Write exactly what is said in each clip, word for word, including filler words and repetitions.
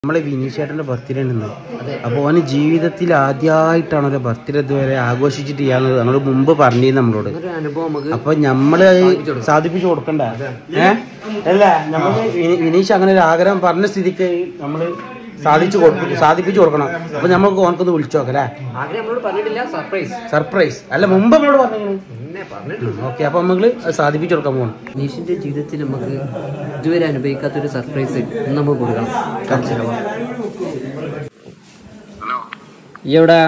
നമ്മളെ വിനീഷ് ചേട്ടന്റെ ബർത്ത്ഡേ ഉണ്ട്. അപ്പോൾ ഓന് ജീവിതത്തിൽ ആദ്യമായിട്ടാണ് ഒരു ബർത്ത്ഡേ ഇതുവരെ ആഘോഷിച്ചിട്ട് ചെയ്യാന്നുള്ളത് നമ്മൾ മുമ്പ് പറഞ്ഞിരുന്നു നമ്മളോട്. അപ്പൊ നമ്മള് സാധിപ്പിച്ചു കൊടുക്കണ്ട ഏഹ് അല്ല നമ്മള് വിനീഷ് അങ്ങനെ ഒരു ആഗ്രഹം പറഞ്ഞ സ്ഥിതിക്ക് നമ്മള് സാധിച്ചു കൊടുക്കും, സാധിപ്പിച്ചു കൊടുക്കണം. അപ്പൊ നമ്മൾക്ക് ഓനക്കൊന്ന് വിളിച്ചു നോക്കല്ലേ? സർപ്രൈസ് അല്ല മുമ്പ് നമ്മളോട് പറഞ്ഞു. ഓക്കെ, അപ്പൊ നമ്മള് സാധിപ്പിച്ചു കൊടുക്കാൻ പോകണം. വിനീഷിന്റെ ജീവിതത്തിൽ നമുക്ക് ഇതുവരെ അനുഭവിക്കാത്തൊരു സർപ്രൈസ് നമുക്ക് കൊടുക്കണം. ഈ എവിടാ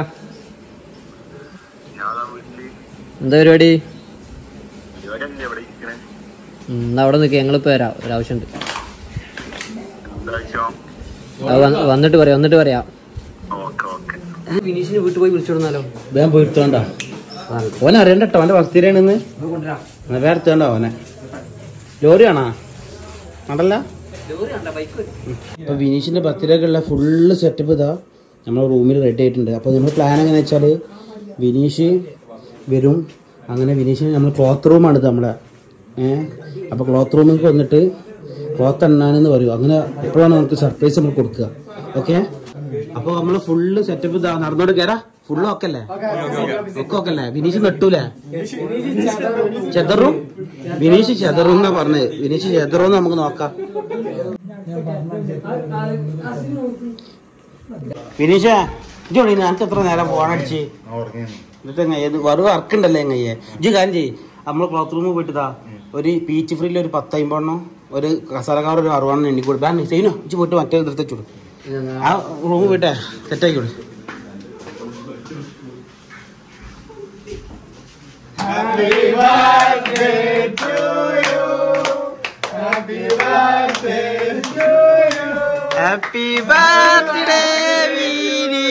എന്താ പരിപാടി? എന്നാ അവിടെ നിൽക്കുക, ഞങ്ങളിപ്പോ വരാം, ഒരാവശ്യമുണ്ട്. വന്നിട്ട് പറയാം വന്നിട്ട് പറയാം വിനീഷിന് വീട്ടിൽ പോയി വിളിച്ചോടുന്നാലോ? വേഗം പോയിട്ടോണ്ട, ഓനെ അറിയണ്ടോ അവന്റെ ബർത്ത്ഡേ ആണെന്ന്. വേറെ എടുത്തോണ്ടോ ഓനെ? ലോറി ആണോ? അതല്ല, ഇപ്പൊ വിനീഷിന്റെ ബർത്ത്ഡേക്കുള്ള ഫുള്ള് സെറ്റപ്പ് ഇതാ നമ്മുടെ റൂമിൽ റെഡി ആയിട്ടുണ്ട്. അപ്പോൾ നമ്മൾ പ്ലാൻ എങ്ങനെ വെച്ചാൽ വിനീഷ് വരും, അങ്ങനെ വിനീഷിന് നമ്മൾ ക്ലോത്ത് റൂമാണ് ഇത് നമ്മളെ ഏഹ് അപ്പോൾ ക്ലോത്ത് റൂമിലേക്ക് വന്നിട്ട് ക്ലോത്ത് എണ്ണാനെന്ന് പറയും. അങ്ങനെ എപ്പോഴാണ് നമുക്ക് സർപ്രൈസ് നമ്മൾ കൊടുക്കുക. ഓക്കെ, അപ്പോൾ നമ്മൾ ഫുള്ള് സെറ്റപ്പ് ഇതാ നടന്നോണ്ട് കയറാ. ഫുള്ള് ഒക്കെ അല്ലേ? ഒക്കെ ഒക്കെ അല്ലേ? വിനീഷ് നെട്ടൂലേ? ചെതറും വിനീഷ് ചെതറും എന്നാ പറഞ്ഞത്. വിനീഷ് ചെതറും നമുക്ക് നോക്കാം. വിനീഷ ഇജോളി എനിക്ക് എത്ര നേരം ഫോണടിച്ച് എന്നിട്ട് വെറുതെ വർക്കുണ്ടല്ലേ എങ്ങയ്യെ? ഇജ് കാര്യം ചെയ്യ്, നമ്മള് ക്ലോത്ത് റൂമിൽ പോയിട്ടാ ഒരു പീച്ച് ഫ്രീയിൽ ഒരു പത്ത് അമ്പതെണ്ണം, ഒരു കസാലക്കാർ ഒരു അറുപതെണ്ണം എണ്ണി കൊടു. ബാൻ ചെയ്യുന്നോ? ഇജ് പോയിട്ട് മറ്റേ എടുത്തൂട്, ആ റൂമിൽ പോയിട്ടേ സെറ്റായിക്കോളൂ. Happy birthday to you. Happy birthday to you. Happy birthday Vini.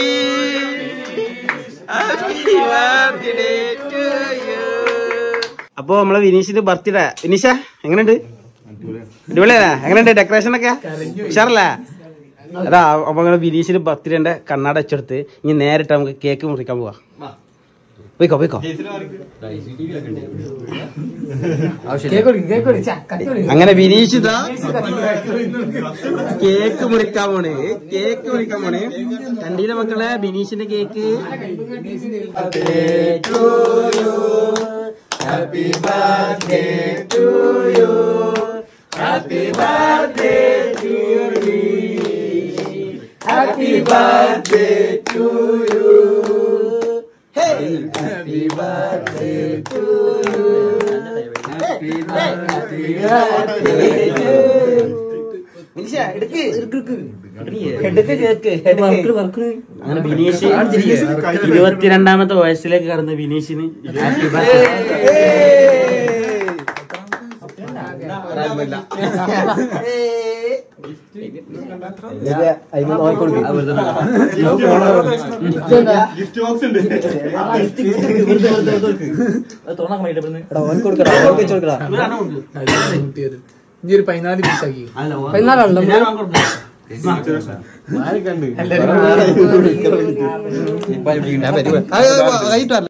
Happy birthday to you. അപ്പൊ നമ്മളെ വിനീഷിന്റെ ബർത്ത്ഡേ. വിനീഷ എങ്ങനെയുണ്ട്? അടിപൊളിയല്ലേ? എങ്ങനെയുണ്ട് ഡെക്കറേഷൻ ഒക്കെ? ഉഷാറല്ലേ? അതാ അപ്പൊ അങ്ങനെ വിനീഷിന്റെ ബർത്ത്ഡേന്റെ കണ്ണാട വെച്ചെടുത്ത് ഇനി നേരിട്ട് നമുക്ക് കേക്ക് മുറിക്കാൻ പോവാ. പോയിക്കോ പോയിക്കോ. അങ്ങനെ വിനീഷ് ഇതാ കേക്ക് മുറിക്കാൻ പോണേ, കേക്ക് മുറിക്കാൻ പോണേ. കണ്ടീല മക്കളെ ബിനീഷിന്റെ cake. Happy birthday to you, happy birthday to you, happy birthday to you. Happy birthday to you. Happy birthday to you. വിനീഷ എടുക്ക് എടുക്ക് കേക്ക്. അങ്ങനെ വിനീഷ് ഇരുപത്തിരണ്ടാമത്തെ വയസ്സിലേക്ക് കടന്ന വിനീഷിന് ഹാപ്പി ബർത്ത്ഡേ. ഒരു പതിനാല് പീസാക്കി പതിനാലാണല്ലോ.